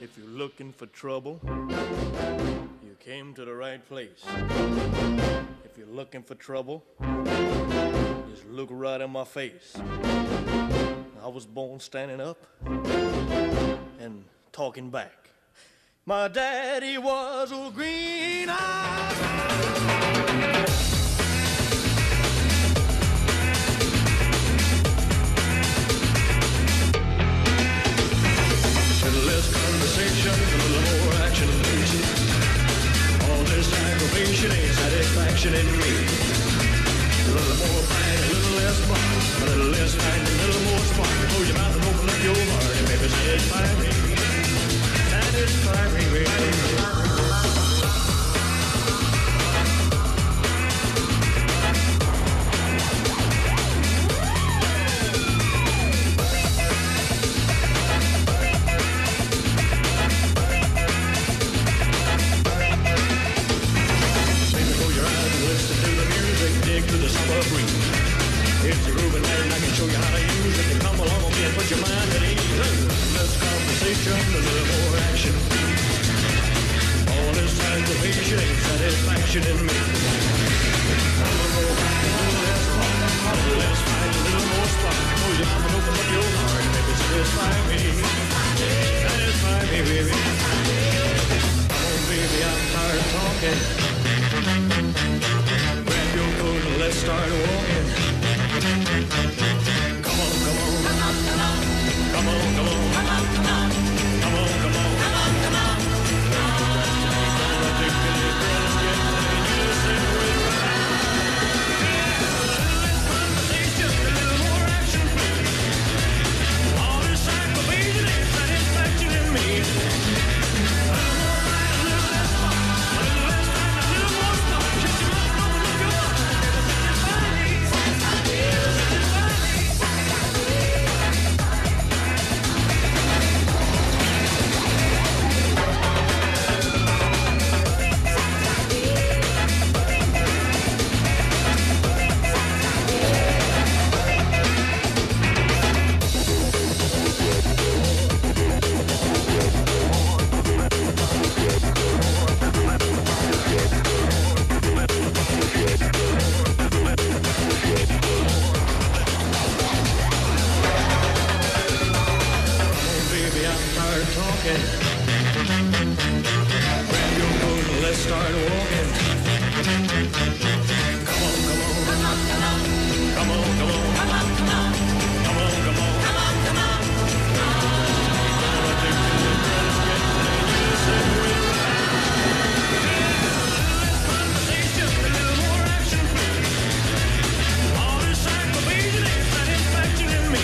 If you're looking for trouble, you came to the right place. If you're looking for trouble, just look right in my face. I was born standing up and talking back. My daddy was a green-eyed. Conversation, a little more action, please. All this aggravation ain't satisfaction in me. A little more fight, a little less fun. A little less fight, a little more spark. Close your mouth and open up your heart and maybe satisfy me. Satisfy me, baby. It's a grooving and I can show you how to use it. And come along with me and put your mind at ease. Less conversation, a little more action. All this aggravation ain't satisfaction in me. A little more fight, a little less fun. A little less fight, a little more spark. Close your mouth and open up your heart and maybe satisfy me. Satisfy me, baby. Come on, baby, I'm tired of talking. Grab your coat and let's start walking. Come on, come on. Come on, come on. Come on, come on. Come on, come on. Come on, come on. Come on, come on. Conversation, a little more action, please. All this aggravation ain't satisfaction in me. A little more fight, a little less fun. A little less time, a little more spark. Shut your mouth, open up your heart. Talking. Grab your coat and let's start walking. Come on, come on. Come on, come on. Come on, come on. Come on, come on. Come on, come on. Come on, come on. Conversation, a little more action, please. All this aggravation ain't satisfaction in me.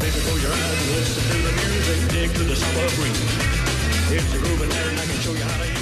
Dig to the summer breeze. It's a grooving and I can show you how to